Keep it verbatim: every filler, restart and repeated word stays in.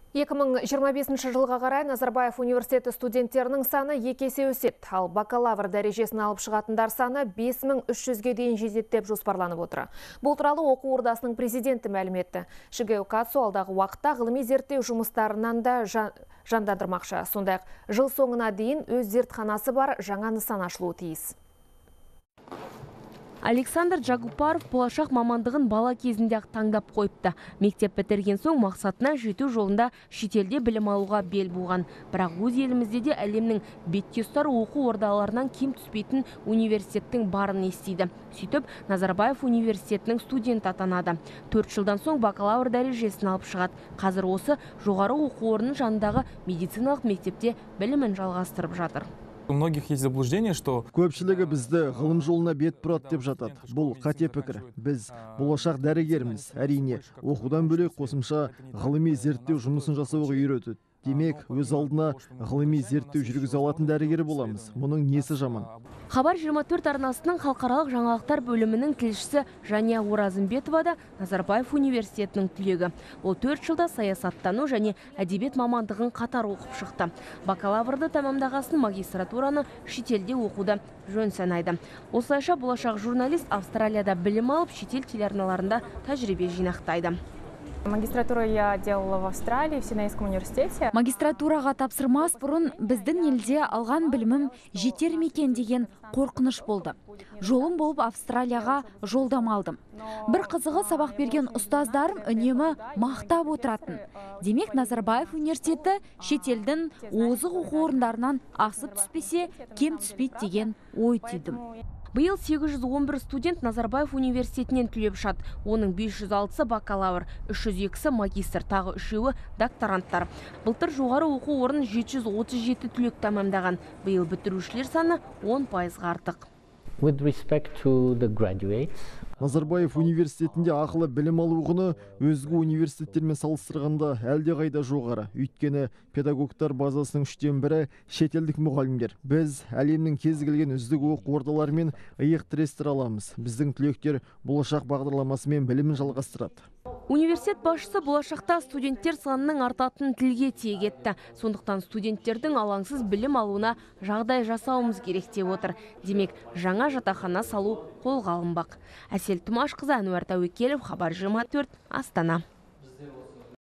екі мың жиырма бесінші жылға қарай Назарбаев университеті студенттерінің саны екі есе өседі, ал бакалавр дәрежесін алып шығатындар саны бес мың үш жүзге дейін жетеді деп жоспарланып отыр. Бұл туралы оқу ордасының президенті мәлім етті. Шигео Катсу алдағы уақытта ғылыми зерттеу жұмыстарынан да жандандырмақшы. Сондай-ақ жыл соңына дейін өз зертханасы бар жаңа нысан ашылуы тиіс. Александр Джагупаров болашақ мамандығын бала кезінде-ақ таңдап қойыпты. Мектеп бітірген соң мақсатына жету жолында шетелде білім алуға бел буған. Бірақ өз елімізде де әлемнің бетке ұстар оқу ордаларынан кем түспейтін университеттің барын естиді. Сөйтіп, Назарбаев университетінің студент атанады. Төрт жылдан соң бакалавр дәрежесін алып шығады. Қазір осы жоғары оқу орнының жанындағы медициналық мектепте білімін жалғастырып жатыр. У многих есть заблуждение, что көпшілігі бізді ғылым жолына бет бұрады деп жатады. Бұл қате пікір. Біз болашақ дәрігерміз. Әрине, оқудан бөлек қосымша ғылыми зерттеу жұмысын жасауға үйретеді. Демек, өз алдына ғылыми зерттеу жүргізе алатын дәрігер боламыз. Мұның несі жаман? Хабар жиырма төрт арнасының халықаралық жаңалықтар бөлімінің тілшісі Жания Оразымбетова да Назарбаев университетінің түлегі. Ол төрт жылда саясаттану және әдебиет мамандығын қатар оқып шықты. Бакалаврды тамамдағасын магистратураны шетелде оқуды жөн санайды. Осылайша болашақ журналист Австралияда білім алып, шетел телеарналарында тәжірибе жинақтайды. Магистратуру я делала в Австралии, в Сиднейском университете. Магистратураға тапсырмас бұрын біздің елде алған білімім жетер ме екен деген қорқыныш болды. Жолым болып Австралияға жолдама алдым. Бір қызығы, сабақ берген ұстаздарым үнемі мақтап отыратын. Демек, Назарбаев университеті шетелдің озық оқу орындарынан асып түспесе, кем түспейді деген ой түйдім. Биыл сегіз жүз он бір студент Назарбаев университетінен түлеп шады. Оның бес жүз алтысы бакалавр, үш жүз екісі магистр, тағы үшеуі докторанттар. Былтыр жоғары оқу орнын жеті жүз отыз жеті түлек тамамдаған. Биыл бітірушілер саны он пайызға артық. With respect to the graduates, Назарбаев университетінде ақылы білім алу құны өзге университеттермен салыстырғанда әлде қайда жоғары. Өйткені педагогтар базасының үштен бірі шетелдік мұғалімдер. Біз әлемнің кез келген үздік оқу ордаларымен иық тірестіре аламыз. Біздің түлектер болашақ бағдарламасымен білімін жалғастырады. Университет басшысы болашақта студенттер санының артатынын тілге тиек етті. Сондықтан студенттердің алаңсыз білім алуына жағдай жасауымыз керек деп отыр. Демек, жаңа жатақхана салу қолға алынбақ. Әсел Тұмашқызы, Әнуар Тәуекелов, Хабар жиырма төрт, Астана.